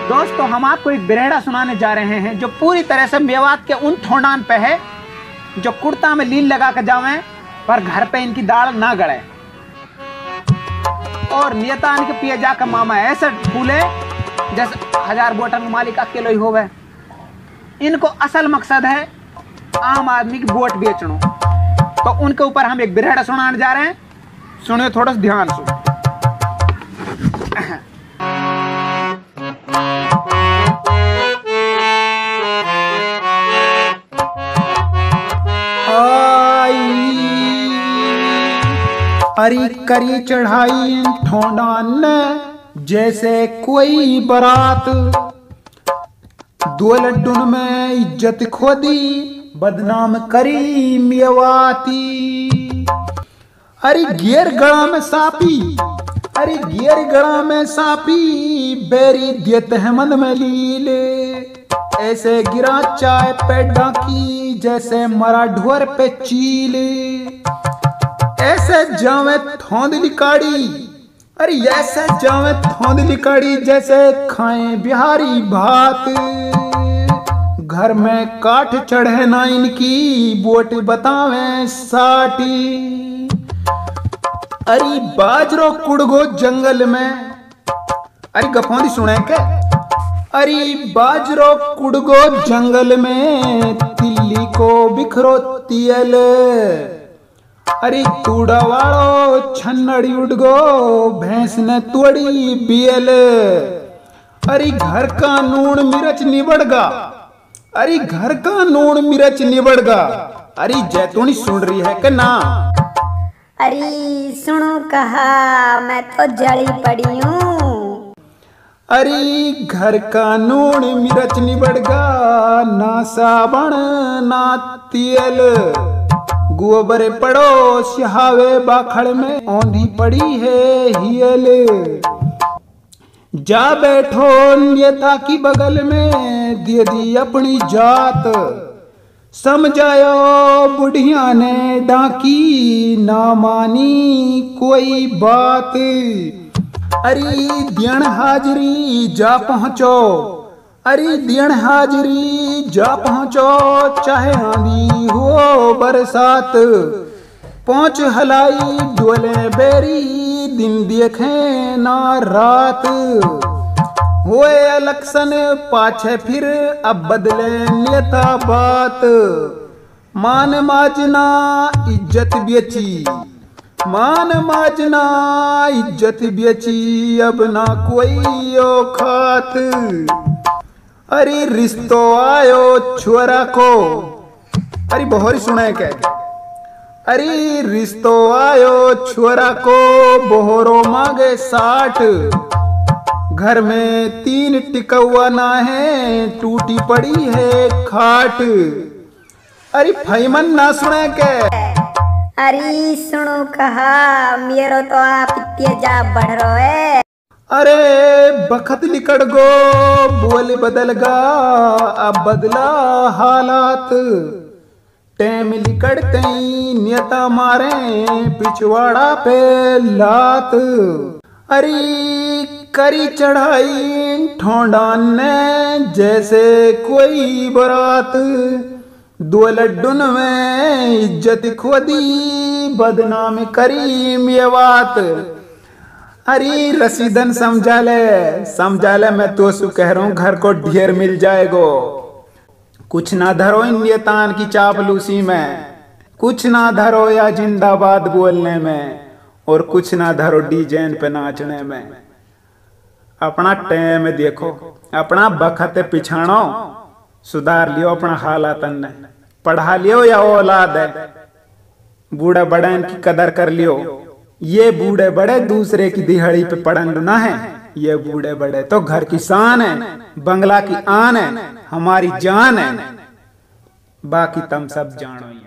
दोस्तों हम आपको एक बिरहड़ा सुनाने जा रहे हैं जो पूरी तरह से मेवात के उन ठोंडान पे है जो कुर्ता में लील लगा कर जावे पर घर पे इनकी दाढ़ ना गड़े और नियतान के पिए जाकर मामा ऐसे फूले जैसे 1000 बोटन मालिक अकेले ही होवे। इनको असल मकसद है आम आदमी की वोट बेचना। तो उनके ऊपर हम एक बिरहड़ा सुनाने जा रहे हैं, सुनिए थोड़ा सा ध्यान से। हरी करी चढ़ाई ठोंडान जैसे कोई बारात, दो लड्डून में इज्जत खोदी बदनाम करी मेवाती। अरे गियर गड़ा में सापी, अरे गियर गड़ा में सापी बेरी दियत अहमद में लीले, ऐसे गिरा चाय पे डाकी जैसे मरा ढोर पे चीले, ऐसे जावे थोंदली काड़ी, अरे ऐसे जावे थोंदली काड़ी जैसे खाए बिहारी भात। घर में काठ चढ़े ना इनकी बोट बतावे साटी। अरे बाजरो कुड़गो जंगल में, अरे गफौंदी सुने के, अरे बाजरो कुड़गो जंगल में तिल्ली को बिखरो तियल, अरे तूड़ा वालो छन्नड़ी उड़ गो भैंस ने तोड़ी बियल। अरे घर का नून मिर्च निबड़गा, अरे घर का नून मिर्च निबड़गा। अरे जैतूनी सुन रही है कि ना? अरे सुनो कहा मैं तो जली पड़ी हूँ। अरे घर का नून मिर्च निबड़गा, ना साबण ना तेल, गोबर पड़ो सिहावे बाखड़ में औंधी पड़ी है हियल। जा बैठो नेता की बगल में दे दी अपनी जात, समझायो बुढ़िया ने डाकी ना मानी कोई बात। अरे दियण हाजरी जा पहुंचो, अरे दियण हाजरी जा पहुंचो चाहे आंधी हो बरसात। पहुंच हलाई डोले बेरी दिन देखे ना रात, होए इलेक्शन पाछे फिर अब बदले नेता बात। मान माजना इज्जत बेची, मान माजना इज्जत बेची अब ना कोई औकात। अरे रिश्तो आयो छोरा को, अरे बहोरी सुने के, अरे रिश्तो आयो छोरा को बोहरो मांगे 60। घर में 3 टिकवा ना है टूटी पड़ी है खाट। अरे फैमन ना सुने के, अरे सुनो कहा मेरो तो आप तेजा बढ़ रहा है। अरे बखत लिकड़ गो बोल बदल गा अब बदला हालात। टैम लिकड़ते नेता मारे पिछवाड़ा पे लात। अरे करी चढ़ाई ठोंडान ने जैसे कोई बारात, दो लड्डून में इज्जत खोदी बदनाम करी मेवात। अरे रसीदन समझा ले मैं तो सु कह रहा हूँ घर को ढेर मिल जाएगो। कुछ ना धरो इन नेतान की चापलूसी में, कुछ ना धरो या जिंदाबाद बोलने में, और कुछ ना धरो डीजेन पे नाचने में। अपना टाइम देखो, अपना बखत पिछाणो, सुधार लियो अपना हालातन ने। पढ़ा लियो या औलाद है, बूढ़ा बड़ा की कदर कर लियो। ये बूढ़े बड़े दूसरे की दिहाड़ी पे पड़न ना है, ये बूढ़े बड़े तो घर की शान है, बंगला की आन है, हमारी जान है। बाकी तुम सब जानो।